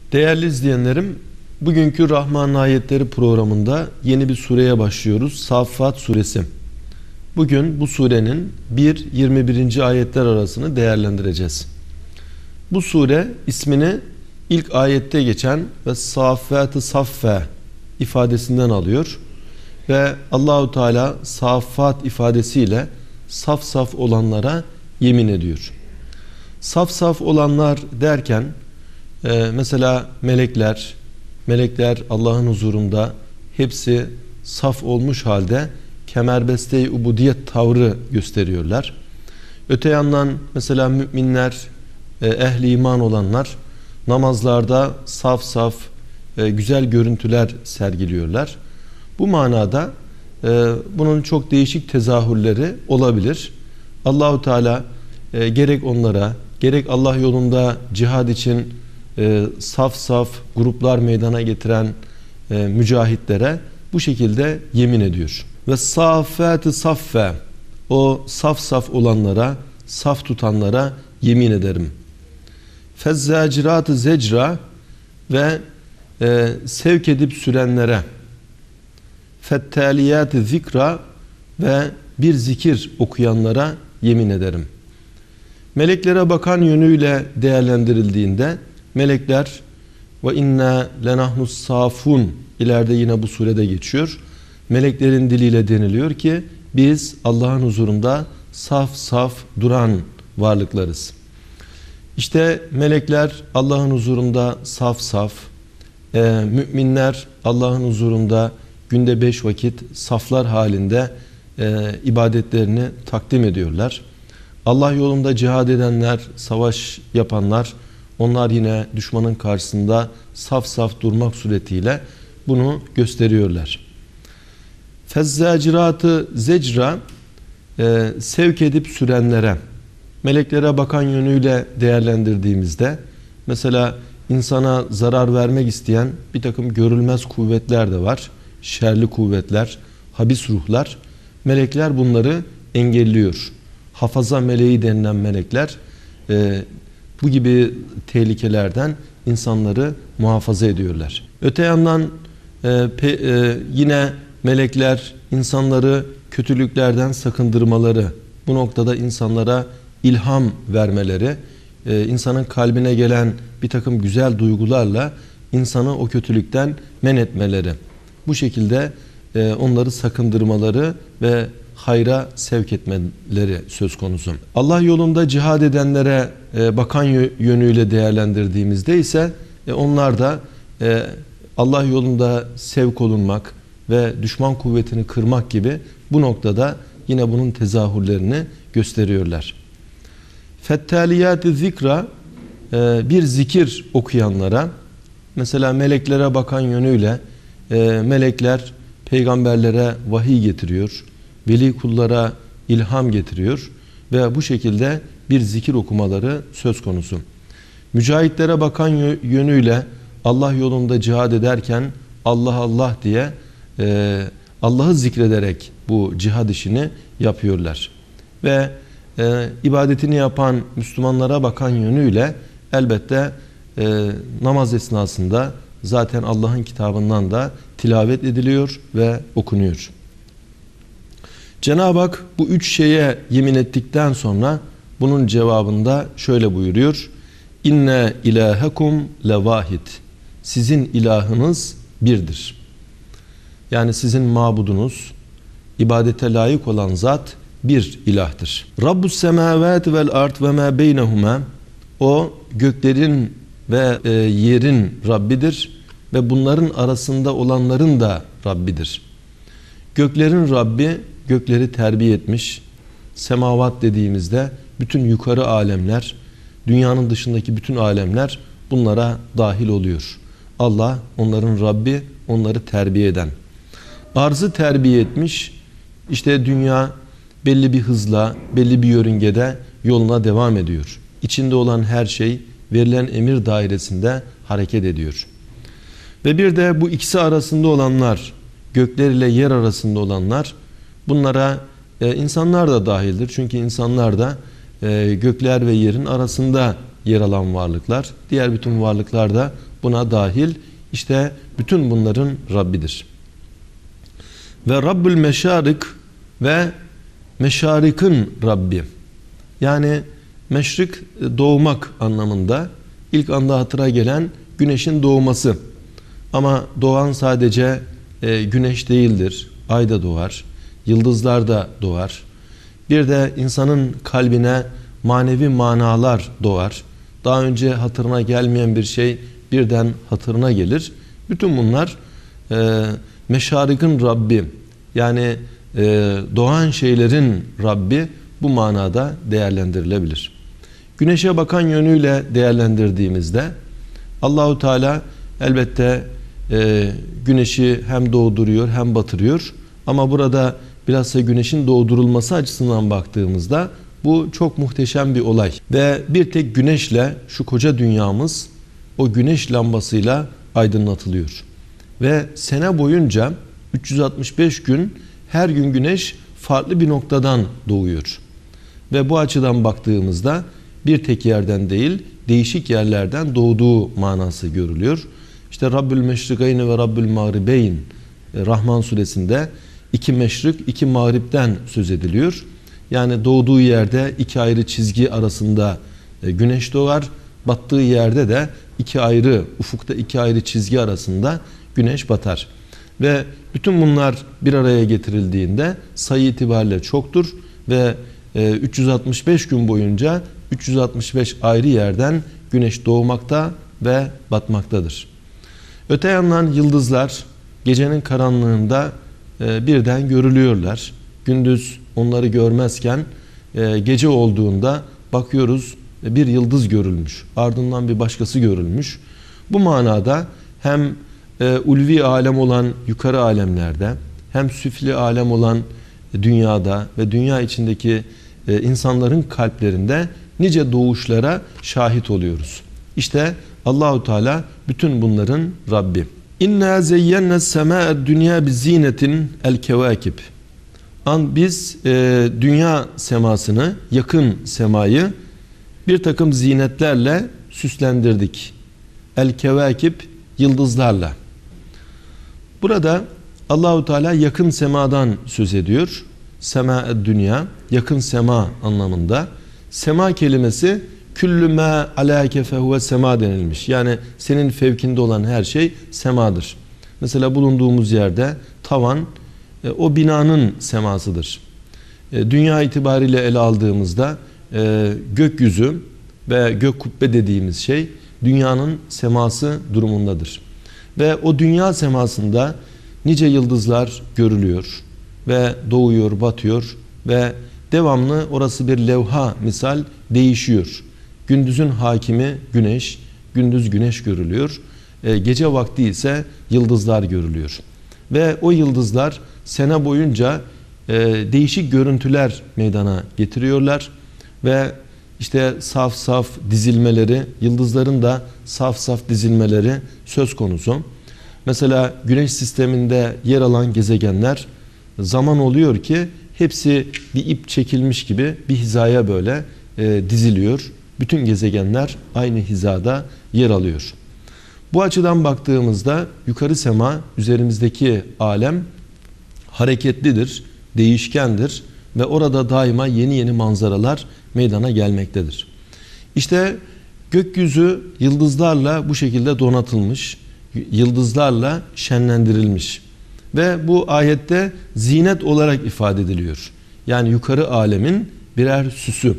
Değerli izleyenlerim, bugünkü Rahman Ayetleri programında yeni bir sureye başlıyoruz. Saffat suresi. Bugün bu surenin 1-21. ayetler arasını değerlendireceğiz. Bu sure ismini ilk ayette geçen ve saffat-ı saffe ifadesinden alıyor. Ve Allahu Teala saffat ifadesiyle saf saf olanlara yemin ediyor. Saf saf olanlar derken mesela melekler Allah'ın huzurunda hepsi saf olmuş halde kemerbeste-i ubudiyet tavrı gösteriyorlar. Öte yandan mesela müminler, ehli iman olanlar namazlarda saf saf güzel görüntüler sergiliyorlar. Bu manada bunun çok değişik tezahürleri olabilir. Allahu Teala gerek onlara gerek Allah yolunda cihad için saf saf gruplar meydana getiren mücahitlere bu şekilde yemin ediyor. Ve saffat-ı saffe, o saf saf olanlara, saf tutanlara yemin ederim. Fezzacirat-ı zecra ve sevk edip sürenlere, fettaliyat-ı zikra ve bir zikir okuyanlara yemin ederim. Meleklere bakan yönüyle değerlendirildiğinde melekler ve inna lenahnus safun ileride yine bu surede geçiyor. Meleklerin diliyle deniliyor ki biz Allah'ın huzurunda saf saf duran varlıklarız. İşte melekler Allah'ın huzurunda saf saf, müminler Allah'ın huzurunda günde 5 vakit saflar halinde ibadetlerini takdim ediyorlar. Allah yolunda cihad edenler, savaş yapanlar, onlar yine düşmanın karşısında saf saf durmak suretiyle bunu gösteriyorlar. Fezzacirat-ı zecra, sevk edip sürenlere, meleklere bakan yönüyle değerlendirdiğimizde, mesela insana zarar vermek isteyen bir takım görülmez kuvvetler de var. Şerli kuvvetler, habis ruhlar. Melekler bunları engelliyor. Hafaza meleği denilen melekler bu gibi tehlikelerden insanları muhafaza ediyorlar. Öte yandan yine melekler insanları kötülüklerden sakındırmaları, bu noktada insanlara ilham vermeleri, insanın kalbine gelen bir takım güzel duygularla insanı o kötülükten men etmeleri, bu şekilde onları sakındırmaları ve hayra sevk etmeleri söz konusu. Allah yolunda cihad edenlere bakan yönüyle değerlendirdiğimizde ise onlar da Allah yolunda sevk olunmak ve düşman kuvvetini kırmak gibi bu noktada yine bunun tezahürlerini gösteriyorlar. Fettaliyat-ı zikra, bir zikir okuyanlara, mesela meleklere bakan yönüyle melekler peygamberlere vahiy getiriyor, veli kullara ilham getiriyor ve bu şekilde bir zikir okumaları söz konusu. Mücahitlere bakan yönüyle Allah yolunda cihad ederken Allah Allah diye Allah'ı zikrederek bu cihad işini yapıyorlar. Ve ibadetini yapan Müslümanlara bakan yönüyle elbette namaz esnasında zaten Allah'ın kitabından da tilavet ediliyor ve okunuyor. Cenab-ı Hak bu üç şeye yemin ettikten sonra bunun cevabında şöyle buyuruyor. İnne ilahekum levahid. Sizin ilahınız birdir. Yani sizin mabudunuz, ibadete layık olan zat bir ilahtır. Rabbus semavati vel ard ve ma beynehuma. O göklerin ve yerin Rabbidir ve bunların arasında olanların da Rabbidir. Göklerin Rabbi gökleri terbiye etmiş. Semavat dediğimizde bütün yukarı alemler, dünyanın dışındaki bütün alemler bunlara dahil oluyor. Allah onların Rabbi, onları terbiye eden. Arzı terbiye etmiş. İşte dünya belli bir hızla, belli bir yörüngede yoluna devam ediyor. İçinde olan her şey verilen emir dairesinde hareket ediyor. Ve bir de bu ikisi arasında olanlar, gökler ile yer arasında olanlar, bunlara insanlar da dahildir. Çünkü insanlar da gökler ve yerin arasında yer alan varlıklar. Diğer bütün varlıklar da buna dahil. İşte bütün bunların Rabbidir. Ve Rabbül Meşarik ve Meşarik'in Rabbi. Yani meşrik doğmak anlamında, ilk anda hatıra gelen güneşin doğması. Ama doğan sadece güneş değildir. Ay da doğar, yıldızlar da doğar. Bir de insanın kalbine manevi manalar doğar. Daha önce hatırına gelmeyen bir şey birden hatırına gelir. Bütün bunlar Meşarik'in Rabbi, yani doğan şeylerin Rabbi bu manada değerlendirilebilir. Güneşe bakan yönüyle değerlendirdiğimizde Allahu Teala elbette güneşi hem doğduruyor hem batırıyor. Ama burada bilhassa güneşin doğdurulması açısından baktığımızda bu çok muhteşem bir olay. Ve bir tek güneşle şu koca dünyamız o güneş lambasıyla aydınlatılıyor. Ve sene boyunca 365 gün her gün güneş farklı bir noktadan doğuyor. Ve bu açıdan baktığımızda bir tek yerden değil, değişik yerlerden doğduğu manası görülüyor. İşte Rabbül Meşrikayni ve Rabbül Mağribeyn Rahman suresinde iki meşrik, iki mağripten söz ediliyor. Yani doğduğu yerde iki ayrı çizgi arasında güneş doğar, battığı yerde de iki ayrı, ufukta iki ayrı çizgi arasında güneş batar. Ve bütün bunlar bir araya getirildiğinde sayı itibariyle çoktur ve 365 gün boyunca 365 ayrı yerden güneş doğmakta ve batmaktadır. Öte yandan yıldızlar gecenin karanlığında birden görülüyorlar. Gündüz onları görmezken gece olduğunda bakıyoruz bir yıldız görülmüş. Ardından bir başkası görülmüş. Bu manada hem ulvi alem olan yukarı alemlerde hem süfli alem olan dünyada ve dünya içindeki insanların kalplerinde nice doğuşlara şahit oluyoruz. İşte Allahu Teala bütün bunların Rabbi. İnna zeyyenne sema'ed dünya bi zinetin el kevakib. Biz dünya semasını, yakın semayı bir takım zinetlerle süslendirdik. El kevakib, yıldızlarla. Burada Allahu Teala yakın semadan söz ediyor. Sema'ed dünya, yakın sema anlamında. Sema kelimesi küllü mâ alâke fehuve sema denilmiş. Yani senin fevkinde olan her şey semadır. Mesela bulunduğumuz yerde tavan o binanın semasıdır. Dünya itibariyle ele aldığımızda gökyüzü ve gök kubbe dediğimiz şey dünyanın seması durumundadır. Ve o dünya semasında nice yıldızlar görülüyor ve doğuyor, batıyor ve devamlı orası bir levha misal değişiyor. Gündüzün hakimi güneş, gündüz güneş görülüyor. Gece vakti ise yıldızlar görülüyor. Ve o yıldızlar sene boyunca değişik görüntüler meydana getiriyorlar. Ve işte saf saf dizilmeleri, yıldızların da saf saf dizilmeleri söz konusu. Mesela güneş sisteminde yer alan gezegenler zaman oluyor ki hepsi bir ip çekilmiş gibi bir hizaya böyle diziliyor. Bütün gezegenler aynı hizada yer alıyor. Bu açıdan baktığımızda yukarı sema, üzerimizdeki alem hareketlidir, değişkendir ve orada daima yeni yeni manzaralar meydana gelmektedir. İşte gökyüzü yıldızlarla bu şekilde donatılmış, yıldızlarla şenlendirilmiş ve bu ayette zinet olarak ifade ediliyor. Yani yukarı alemin birer süsü.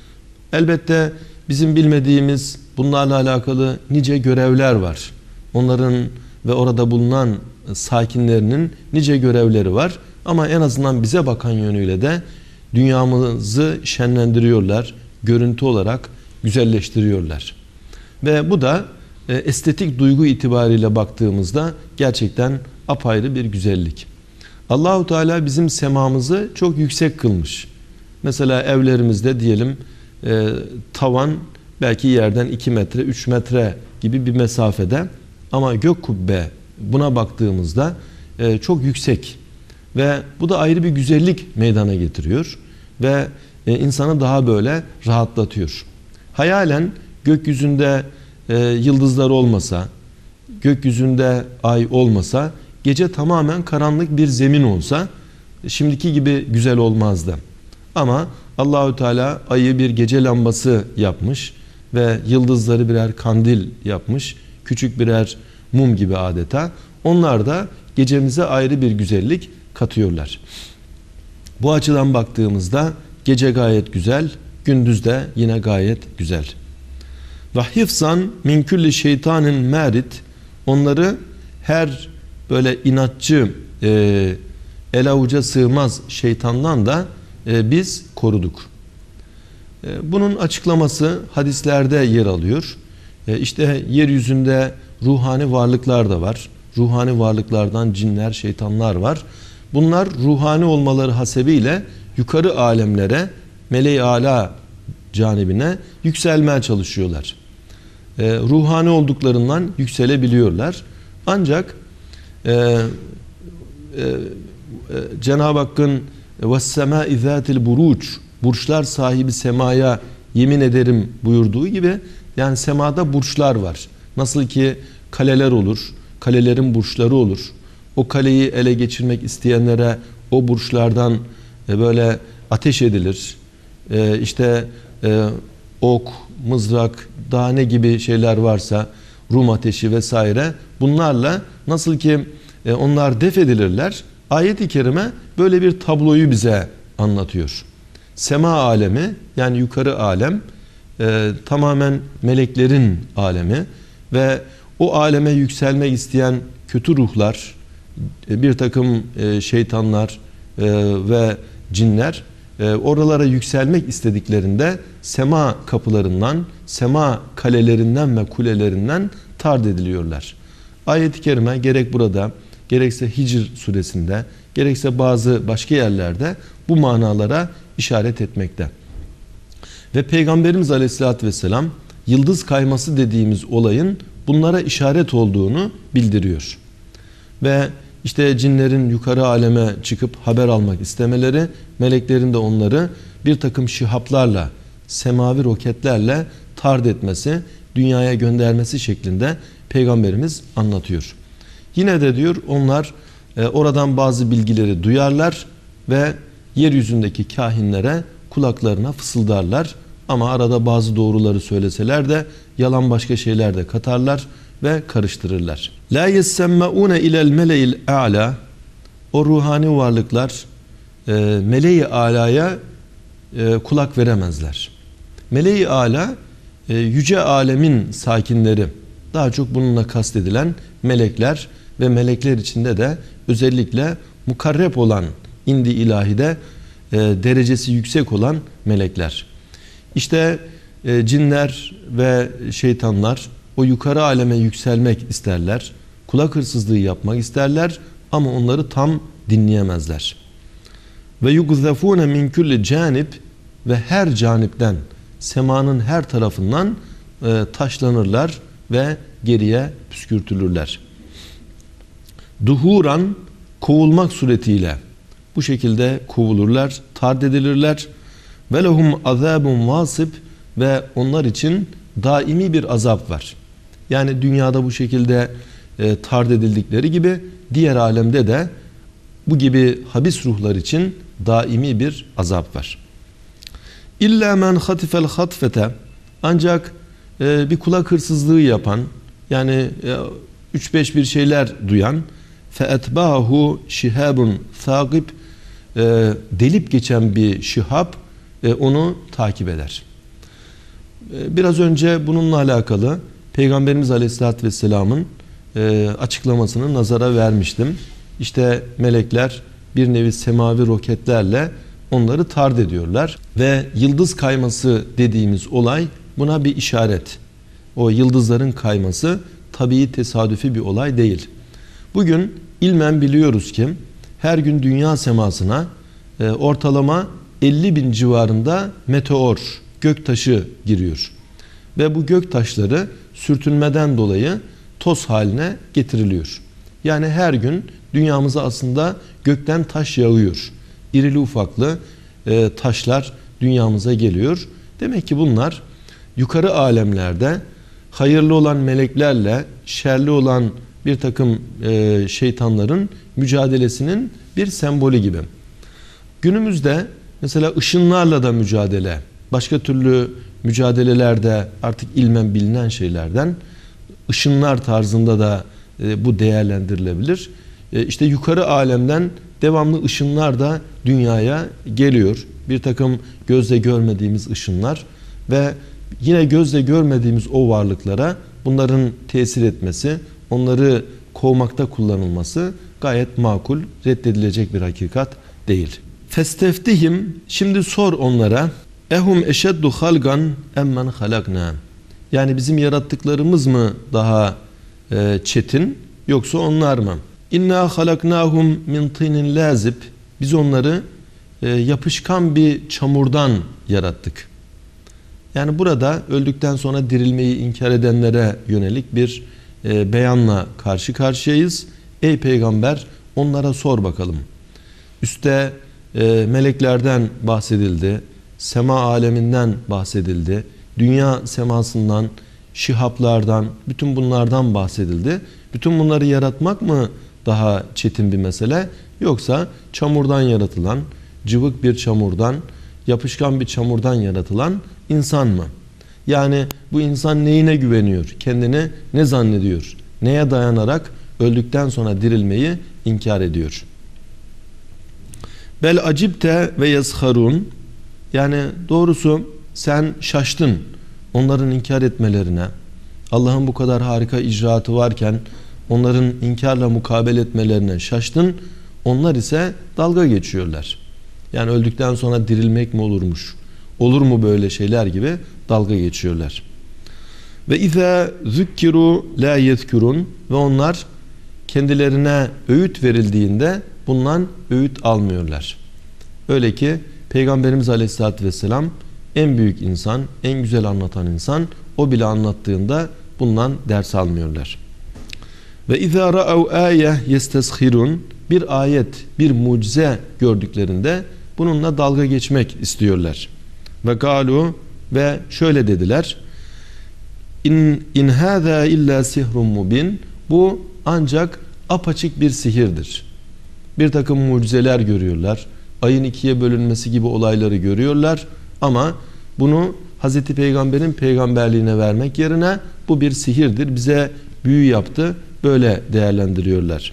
Elbette bizim bilmediğimiz bunlarla alakalı nice görevler var. Onların ve orada bulunan sakinlerinin nice görevleri var. Ama en azından bize bakan yönüyle de dünyamızı şenlendiriyorlar. Görüntü olarak güzelleştiriyorlar. Ve bu da estetik duygu itibariyle baktığımızda gerçekten apayrı bir güzellik. Allahu Teala bizim semamızı çok yüksek kılmış. Mesela evlerimizde diyelim tavan belki yerden 2 metre 3 metre gibi bir mesafede ama gök kubbe buna baktığımızda çok yüksek ve bu da ayrı bir güzellik meydana getiriyor ve insanı daha böyle rahatlatıyor. Hayalen gökyüzünde yıldızlar olmasa, gökyüzünde ay olmasa, gece tamamen karanlık bir zemin olsa şimdiki gibi güzel olmazdı. Ama Allahü Teala ayı bir gece lambası yapmış ve yıldızları birer kandil yapmış. Küçük birer mum gibi adeta. Onlar da gecemize ayrı bir güzellik katıyorlar. Bu açıdan baktığımızda gece gayet güzel, gündüz de yine gayet güzel. Ve hifzan min kulli şeytanin merit, onları her böyle inatçı, el avuca sığmaz şeytandan da biz koruduk. Bunun açıklaması hadislerde yer alıyor. İşte yeryüzünde ruhani varlıklar da var. Ruhani varlıklardan cinler, şeytanlar var. Bunlar ruhani olmaları hasebiyle yukarı alemlere, meleği âlâ canibine yükselmeye çalışıyorlar. Ruhani olduklarından yükselebiliyorlar. Ancak Cenab-ı Hakk'ın وَالسَّمَاءِ ذَاتِ الْبُرُوجِ, burçlar sahibi semaya yemin ederim buyurduğu gibi, yani semada burçlar var. Nasıl ki kaleler olur, kalelerin burçları olur. O kaleyi ele geçirmek isteyenlere o burçlardan böyle ateş edilir. İşte ok, mızrak, daha ne gibi şeyler varsa, Rum ateşi vesaire, bunlarla nasıl ki onlar def edilirler. Ayet-i kerime böyle bir tabloyu bize anlatıyor. Sema alemi, yani yukarı alem, tamamen meleklerin alemi ve o aleme yükselmek isteyen kötü ruhlar, bir takım şeytanlar ve cinler oralara yükselmek istediklerinde sema kapılarından, sema kalelerinden ve kulelerinden tard ediliyorlar. Ayet-i kerime gerek burada, gerekse Hicr suresinde, gerekse bazı başka yerlerde bu manalara işaret etmekte. Ve Peygamberimiz Aleyhisselatü Vesselam yıldız kayması dediğimiz olayın bunlara işaret olduğunu bildiriyor. Ve işte cinlerin yukarı aleme çıkıp haber almak istemeleri, meleklerin de onları bir takım şihaplarla, semavi roketlerle tard etmesi, dünyaya göndermesi şeklinde Peygamberimiz anlatıyor. Yine de diyor onlar oradan bazı bilgileri duyarlar ve yeryüzündeki kahinlere kulaklarına fısıldarlar. Ama arada bazı doğruları söyleseler de yalan başka şeyler de katarlar ve karıştırırlar. La yessemmaune ilel mele'il a'la, o ruhani varlıklar meleği alaya kulak veremezler. Meleği ala yüce alemin sakinleri, daha çok bununla kastedilen melekler ve melekler içinde de özellikle mukarreb olan indi ilahide derecesi yüksek olan melekler. İşte cinler ve şeytanlar o yukarı aleme yükselmek isterler. Kulak hırsızlığı yapmak isterler ama onları tam dinleyemezler. Ve yugzafune min kulli canib, ve her canipten, semanın her tarafından taşlanırlar ve geriye püskürtülürler. Duhuran, kovulmak suretiyle bu şekilde kovulurlar, tard edilirler. Ve lehum azabun vasib, ve onlar için daimi bir azap var. Yani dünyada bu şekilde tard edildikleri gibi diğer alemde de bu gibi habis ruhlar için daimi bir azap var. İlla men hatifel hatfete, ancak bir kulak hırsızlığı yapan, yani 3-5 bir şeyler duyan, fe etbahu şihabun thaqib, delip geçen bir şihab onu takip eder. Biraz önce bununla alakalı Peygamberimiz Aleyhisselatü Vesselam'ın açıklamasını nazara vermiştim. İşte melekler bir nevi semavi roketlerle onları tard ediyorlar ve yıldız kayması dediğimiz olay buna bir işaret. O yıldızların kayması tabii tesadüfi bir olay değil. Bugün ilmen biliyoruz ki her gün dünya semasına ortalama 50.000 civarında meteor, göktaşı giriyor. Ve bu göktaşları sürtünmeden dolayı toz haline getiriliyor. Yani her gün dünyamıza aslında gökten taş yağıyor. İrili ufaklı taşlar dünyamıza geliyor. Demek ki bunlar yukarı alemlerde hayırlı olan meleklerle şerli olan bir takım şeytanların mücadelesinin bir sembolü gibi. Günümüzde mesela ışınlarla da mücadele, başka türlü mücadelelerde artık ilmen bilinen şeylerden ışınlar tarzında da bu değerlendirilebilir. İşte yukarı alemden devamlı ışınlar da dünyaya geliyor. Bir takım gözle görmediğimiz ışınlar ve yine gözle görmediğimiz o varlıklara bunların tesir etmesi, onları kovmakta kullanılması gayet makul, reddedilecek bir hakikat değil. Festeftihim, şimdi sor onlara, ehum eşeddu halgan emmen halakna. Yani bizim yarattıklarımız mı daha çetin yoksa onlar mı? İnna halaknahum min tinin lazib. Biz onları yapışkan bir çamurdan yarattık. Yani burada öldükten sonra dirilmeyi inkar edenlere yönelik bir beyanla karşı karşıyayız. Ey peygamber, onlara sor bakalım. Üste meleklerden bahsedildi, sema aleminden bahsedildi, dünya semasından, şihaplardan, bütün bunlardan bahsedildi. Bütün bunları yaratmak mı daha çetin bir mesele, yoksa çamurdan yaratılan, cıvık bir çamurdan, yapışkan bir çamurdan yaratılan insan mı? Yani bu insan neyine güveniyor? Kendini ne zannediyor? Neye dayanarak öldükten sonra dirilmeyi inkar ediyor? Bel acibte ve yesharun. Yani doğrusu sen şaştın onların inkar etmelerine. Allah'ın bu kadar harika icraatı varken onların inkarla mukabele etmelerine şaştın. Onlar ise dalga geçiyorlar. Yani öldükten sonra dirilmek mi olurmuş? Olur mu böyle şeyler gibi dalga geçiyorlar. Ve izâ zükkiru la yezkurun. Ve onlar kendilerine öğüt verildiğinde bundan öğüt almıyorlar. Öyle ki Peygamberimiz Aleyhisselatü Vesselam en büyük insan, en güzel anlatan insan, o bile anlattığında bundan ders almıyorlar. Ve izâ ra'av âye yesteshirun. Bir ayet, bir mucize gördüklerinde bununla dalga geçmek istiyorlar. Ve galu, ve şöyle dediler: İn hâzâ illâ sihrun mubin. Bu ancak apaçık bir sihirdir. Bir takım mucizeler görüyorlar. Ayın ikiye bölünmesi gibi olayları görüyorlar. Ama bunu Hazreti Peygamber'in peygamberliğine vermek yerine bu bir sihirdir, bize büyü yaptı, böyle değerlendiriyorlar.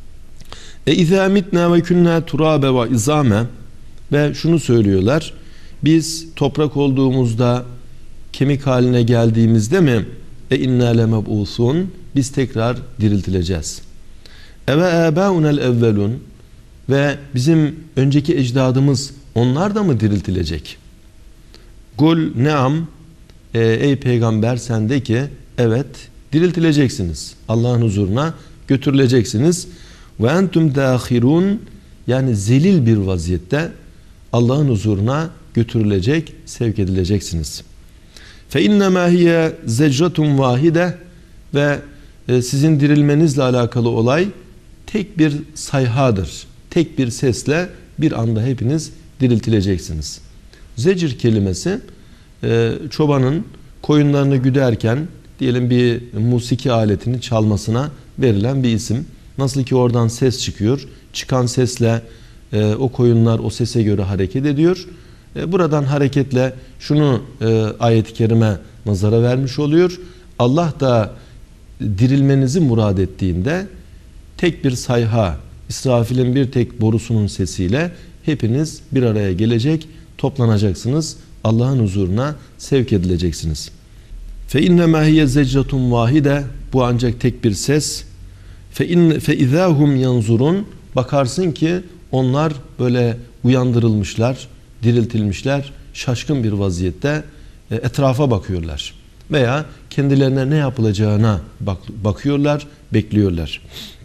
İzâ mitnâ ve künnâ turâbe ve izâme. Ve şunu söylüyorlar: biz toprak olduğumuzda, kemik haline geldiğimizde mi innâ lemeb'ûsûn, biz tekrar diriltileceğiz. Eve âbâunel evvelun, ve bizim önceki ecdadımız, onlar da mı diriltilecek? Kul neam, ey peygamber sen de ki evet, diriltileceksiniz. Allah'ın huzuruna götürüleceksiniz. Ve entüm dâhirûn, yani zelil bir vaziyette Allah'ın huzuruna götürülecek, sevk edileceksiniz. Fe innemâ hiye zecratun vâhide. Ve sizin dirilmenizle alakalı olay tek bir sayhadır. Tek bir sesle bir anda hepiniz diriltileceksiniz. Zecir kelimesi çobanın koyunlarını güderken diyelim bir musiki aletini çalmasına verilen bir isim. Nasıl ki oradan ses çıkıyor, çıkan sesle o koyunlar o sese göre hareket ediyor. Buradan hareketle şunu ayet-i kerime nazara vermiş oluyor: Allah da dirilmenizi murad ettiğinde tek bir sayha, İsrafil'in bir tek borusunun sesiyle hepiniz bir araya gelecek, toplanacaksınız, Allah'ın huzuruna sevk edileceksiniz. Fe innemâ hiye zecratun vâhide. Bu ancak tek bir ses. Fe izâhum yanzurun. Bakarsın ki onlar böyle uyandırılmışlar, diriltilmişler, şaşkın bir vaziyette etrafa bakıyorlar. Veya kendilerine ne yapılacağına bakıyorlar, bekliyorlar.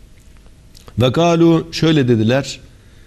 Ve galu, şöyle dediler: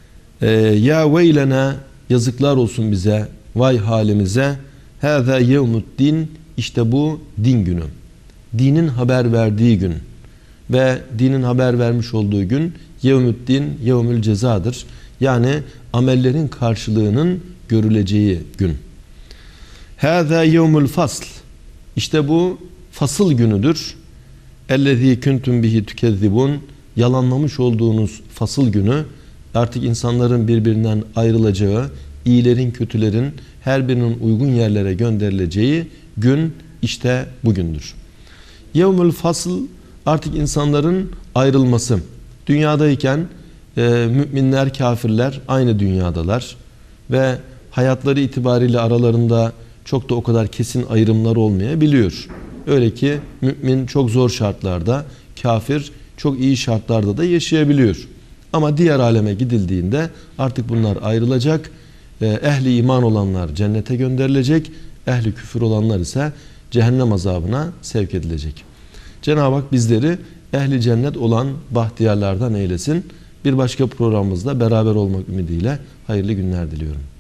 ya veylena, yazıklar olsun bize, vay halimize, hâzâ yevmuddin, işte bu din günü. Dinin haber verdiği gün ve dinin haber vermiş olduğu gün yevmuddin, yevmül cezadır. Yani amellerin karşılığının görüleceği gün. Hâzâ yevmül fasl, işte bu fasıl günüdür. اَلَّذ۪ي كُنْتُمْ بِهِ تُكَذِّبُونَ Yalanlamış olduğunuz fasıl günü, artık insanların birbirinden ayrılacağı, iyilerin kötülerin her birinin uygun yerlere gönderileceği gün işte bugündür. Yevmül fasıl, artık insanların ayrılması. Dünyadayken müminler, kafirler aynı dünyadalar ve hayatları itibariyle aralarında çok da o kadar kesin ayrımlar olmayabiliyor. Öyle ki mümin çok zor şartlarda, kafir çok iyi şartlarda da yaşayabiliyor. Ama diğer aleme gidildiğinde artık bunlar ayrılacak. Ehli iman olanlar cennete gönderilecek. Ehli küfür olanlar ise cehennem azabına sevk edilecek. Cenab-ı Hak bizleri ehli cennet olan bahtiyarlardan eylesin. Bir başka programımızda beraber olmak ümidiyle hayırlı günler diliyorum.